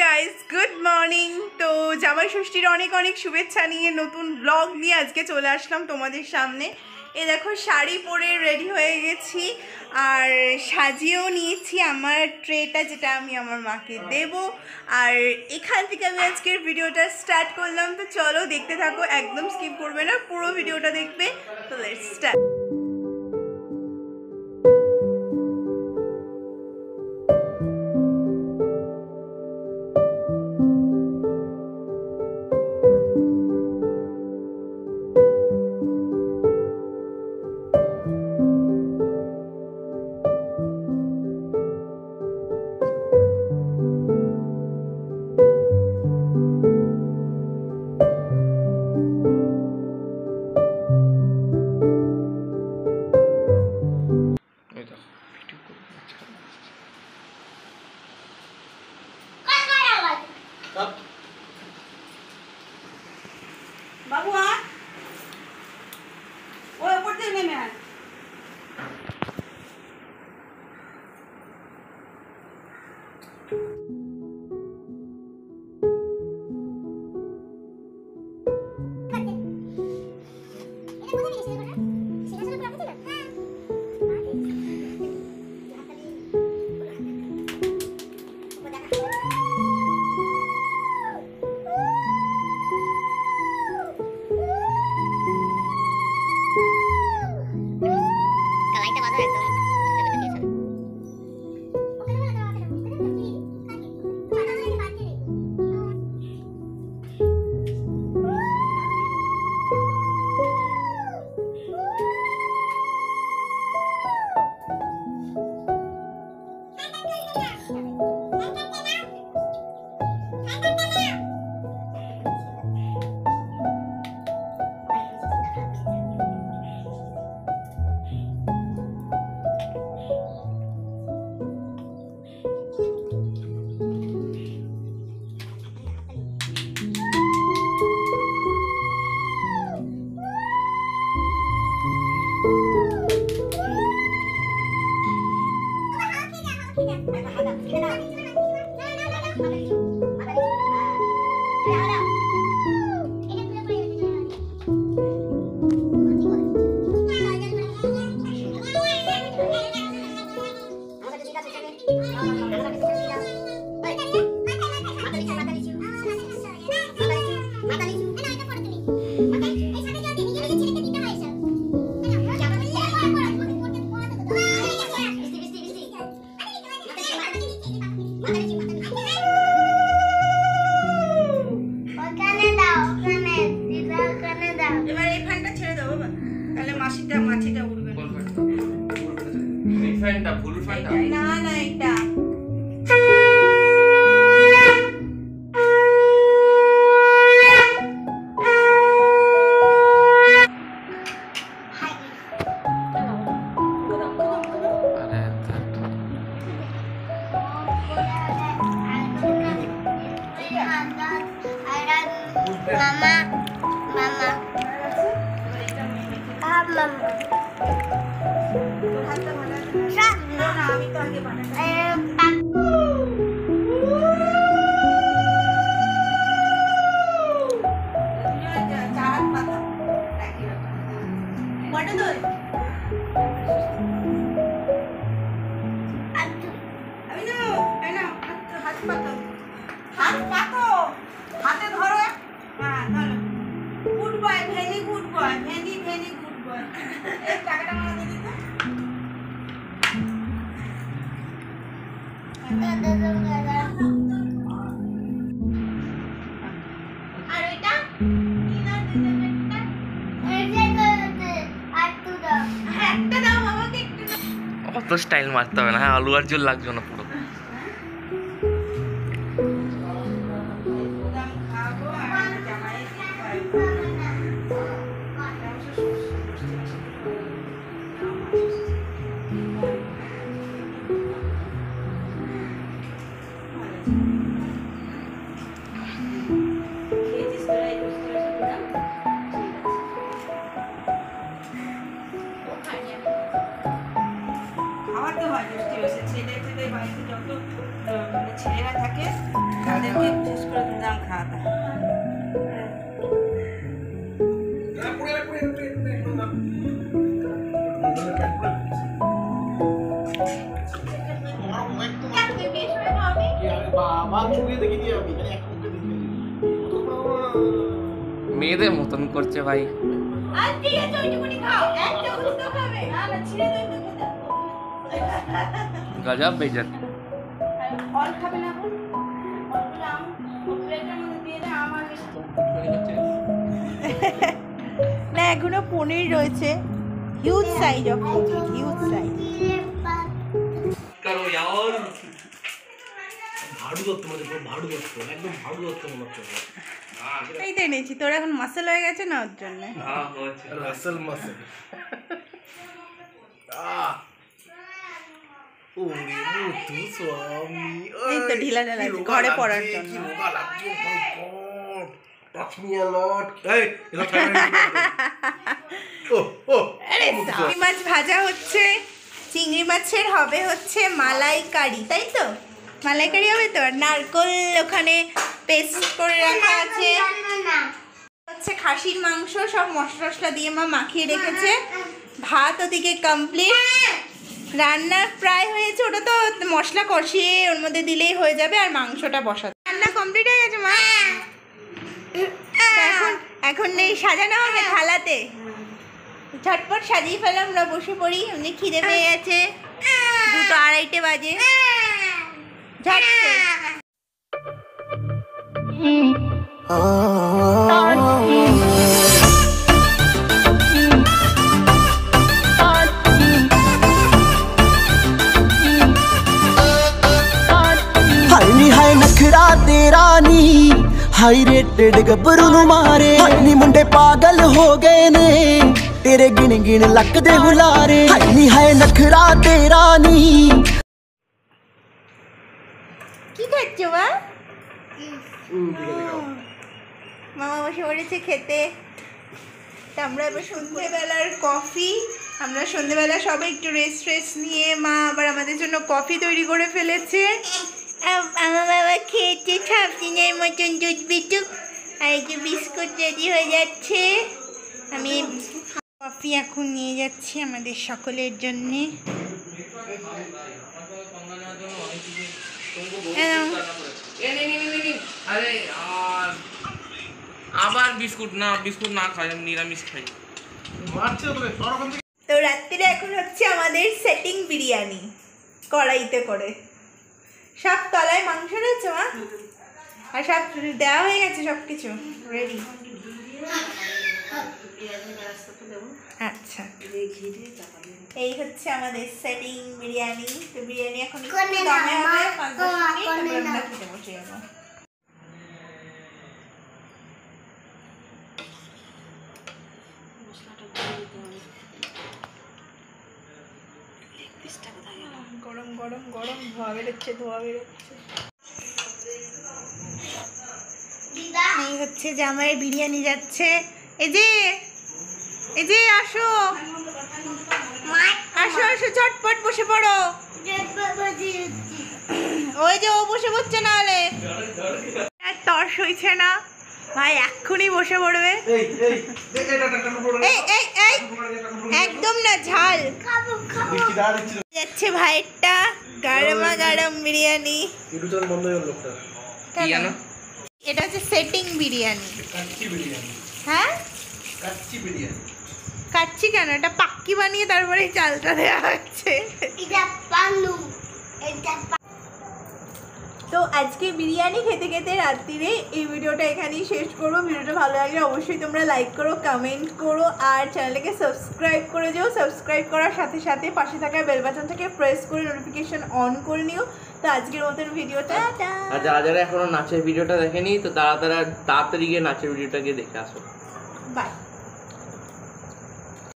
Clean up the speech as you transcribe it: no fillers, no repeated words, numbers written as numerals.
Guys, good morning. তো জামাই ষষ্ঠীর অনেক অনেক শুভেচ্ছা নিয়ে নতুন ব্লগ নিয়ে আজকে চলে আসলাম তোমাদের সামনে। এই দেখো, শাড়ি পরে রেডি হয়ে গেছি আর সাজিয়েও নিয়েছি আমার ট্রেটা, যেটা আমি আমার মাকে দেব। আর এখান থেকে আমি আজকের ভিডিওটা স্টার্ট করলাম। তো চলো দেখতে থাকো, একদম স্কিপ করবে না, পুরো ভিডিওটা দেখবে। তো লেটস স্টার্ট। বাবু আর ওই উপর দিয়ে নেমে আয়। মাছিটা উড়বে না, না এটা Mama, mama, mama. হাতে ধরো। হ্যাঁ ধরো। Good boy, very good boy, very very good boy. এই টাকাটা আমাকে দিয়ে দিতে। আর এটা একটা দাও আমাকে, একটু অত স্টাইল মারতে হবে না। হ্যাঁ, আলু আর জল লাগবে না পুরো। খাওয়াতে হয়, ছেলে ছেলে বাড়িতে শেষ করে দিলাম খাওয়াটা। মেয়েদের মতন করছে ভাই। গজব বেজত। না এখনো পনির রয়েছে, huge size of paneer, huge size. করো यार ভাড়ু দত্ত মানে ভাড়ু দত্ত একদম ভাড়ু দত্ত মনে হচ্ছে। এই তো এনেছি, তোর এখন মাসেল হয়ে গেছে না ওর জন্য। হ্যাঁ হচ্ছে রাসেল মাসেল। ওরে মুতু স্বামী, এই তো ঢিলা ঢালা আছে, ঘরে পড়ার জন্য। Touch me a lot. এই এটা ও ও চিংড়ি মাছ ভাজা হচ্ছে, চিংড়ি মাছের হবে হচ্ছে মালাইকারি, তাই তো? মালাইকারি হবে তো। আর নারকোল ওখানে পেস্ট করে রাখা আছে, হচ্ছে খাসির মাংস, সব মশলা টশলা দিয়ে মা মাখিয়ে রেখেছে। ভাত ওদিকে কমপ্লিট, রান্না প্রায় হয়েছে, ওটা তো মশলা কষিয়ে ওর মধ্যে দিলেই হয়ে যাবে। আর মাংসটা বসাতে রান্না কমপ্লিট হয়ে গেছে মা। এখন এখন নেই, সাজানো হবে থালাতে। ঝটপট সাজিয়ে ফেলাম, আমরা বসে পড়ি। এমনি খিদে পেয়ে গেছে, 2:30 বাজে। ঝটপট हाय हाय नखरा तेरा नी हाई रेटेड गबरू नु मारे हाय मुंडे पागल हो गए ने तेरे गिन गिन लक दे हुलारे हाय नखरा तेरा नी। কি খাচ্ছো মা? মামা বসে পড়েছে খেতে। তা আমরা এবার সন্ধ্যেবেলার কফি, আমরা সন্ধ্যেবেলা সবাই একটু রেস্ট নিয়ে মা আবার আমাদের জন্য কফি তৈরি করে ফেলেছে। আমার বাবা খেয়েছে সাবদিনের মতন দুধ বিটুক, আর এই যে বিস্কুট রেডি হয়ে যাচ্ছে। আমি কফি এখন নিয়ে যাচ্ছি আমাদের সকলের জন্যে। আরে আবার বিস্কুট না খাই, আমি নিরামিষ খাই। মারছে তো সরকম। তো রাত্রিরে এখন হচ্ছে আমাদের সেটিং বিরিয়ানি, কড়াইতে করে। সব তলায় মাংস রয়েছে মা, আর সব দেওয়া হয়ে গেছে, সব কিছু রেডি। আচ্ছা, এই হচ্ছে আমাদের সেটিং বিরিয়ানি। তো বিরিয়ানি এখন একটু দমে হবে, 5-10 মিনিট, তারপর আমরা খেতে বসে যাবো। গরম গরম গরম ধোয়া বেরোচ্ছে। এই হচ্ছে জামাইয়ের বিরিয়ানি যাচ্ছে। এই যে আসো ঝটপট বসে পড়ো। ওই যে ও বসে পড়ছে, না হলে তর্স হইছে না ভাই, এক্ষুনি বসে পড়বে। একদম না, ঝাল যাচ্ছে ভাইয়েরটা, গরমা গরম বিরিয়ানি। কি জানো? এটা হচ্ছে সেটিং বিরিয়ানি। হ্যাঁ কাচ্চি কেন, এটা পাক্কি বানিয়ে তারপরে চালটা দেওয়া হচ্ছে। তো আজকে বিরিয়ানি খেতে খেতে রাত্রিরে এই ভিডিওটা এখানেই শেষ করবো। ভিডিওটা ভালো লাগলে অবশ্যই তোমরা লাইক করো, কমেন্ট করো, আর চ্যানেলটাকে সাবস্ক্রাইব করে যাও। সাবস্ক্রাইব করার সাথে সাথে পাশে থাকা বেল বাটনটাকে প্রেস করে নোটিফিকেশন অন করে নিও। তো আজকের মতন ভিডিওটা, আর যারা এখনো নাচের ভিডিওটা দেখেনি, তো তাড়াতাড়ি গিয়ে নাচের ভিডিওটাকে দেখে আসো। বাই।